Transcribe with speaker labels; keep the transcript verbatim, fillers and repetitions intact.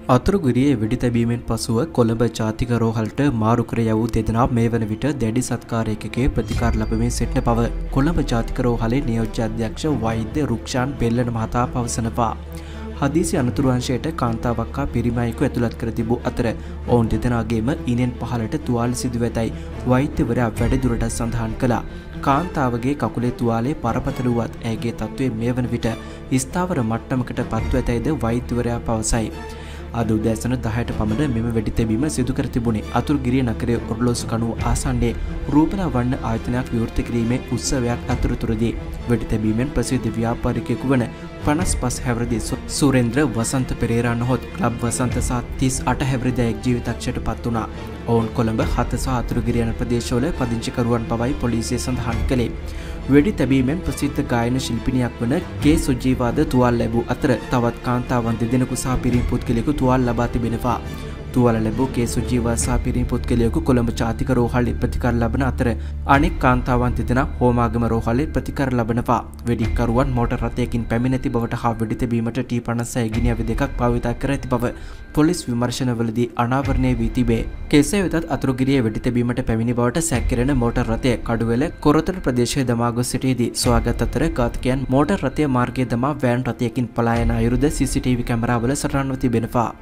Speaker 1: අතුරුගිරියේ වෙඩි තැබීමෙන් පසුව කොළඹ ජාතික රෝහලට මාරු කර යවූ දෙදෙනා මේ වන විට දැඩි සත්කාරයකගේ ප්‍රතිකාර ලබමින් සිටින බව කොළඹ ජාතික රෝහලේ නියෝජ්‍ය අධ්‍යක්ෂ වෛද්‍ය රුක්ෂාන් බෙල්ලන මහතා පවසනවා. හදිසි අනතුරු අංශයට කාන්තාවක් හා පිරිමයෙකු ඇතුළත් කර තිබූ අතර ඔවුන් දෙදෙනාගේම ඉනෙන් පහළට තුවාල සිදුව ඇතැයි වෛද්‍යවරයා වැඩිදුරටත් සඳහන් කළා. කාන්තාවගේ කකුලේ තුවාලේ බරපතල වුවත් ඇයගේ තත්ත්වය මේ වන විට ස්ථාවර මට්ටමකට පත්ව ඇතැයිද වෛද්‍යවරයා පවසයි. අද උදෑසන දහයට පමණ මෙම වෙඩි තැබීම සිදු කර තිබුණේ අතුරුගිරිය නගරයේ ඔරලෝසු කණුව ආසන්නයේ රූපලා වර්ණ ආයතනයක් විවෘත කිරීමේ උත්සවයක් අතරතුරදී වෙඩි තැබීමෙන් ප්‍රසිද්ධ ව්‍යාපාරිකයෙකු වන පනස් පහ හැවිරිදි සුරේන්ද්‍ර වසන්ත පෙරේරා නොහොත් ක්ලබ් වසන්ත සහ තිස් අට හැවිරිදි ජීවිතක්ෂයට පත් වුණා. ඔවුන් කොළඹ හත සහ අතුරුගිරිය යන ප්‍රදේශවල පදිංචිකරුවන් බවයි පොලිසිය සඳහන් කළේ. වෙඩි තැබීමෙන් ප්‍රසිද්ධ ගායන ශිල්පිනියක් වන කේ සුජීවාද තුවාල ලැබූ අතර තවත් කාන්තාවන් දෙදෙනෙකු සහ පිරිමි පුද්ගලයෙකු තුවාල ලබා තිබෙනවා. තුවාල ලැබූ කේ සුජීවා සහ පිරිමි පුද්ගලයෙකු කොළඹ ජාතික රෝහලේ ප්‍රතිකාර ලබන අතර අනෙක් කාන්තාවන් දෙදෙනා හෝමාගම රෝහලේ ප්‍රතිකාර ලබනවා. වෙඩිකරුවන් මෝටර් රථයකින් පැමිණ ඇති බවට හා වෙඩි තැබීමට ටී පනස් ගිනි අවි දෙකක් භාවිත කර ඇති බව පොලිස් විමර්ශනවලදී අනාවරණය වී තිබේ. කෙසේ වෙතත් අතුරුගිරියේ වෙඩි තැබීමට පැමිණි බවට සැකකෙරෙන මෝටර් රථය කඩුවෙල කොරතොට ප්‍රදේශයේ දමා ගොස් සිටියේදී සොයාගත් අතර ඝාතකයන් මෝටර් රථය මාර්ගයේ දමා වෑන් රථයකින් පලා යන අයුරුද සී සී ටී වී කැමරාවල සටහන්ව තිබෙනවා.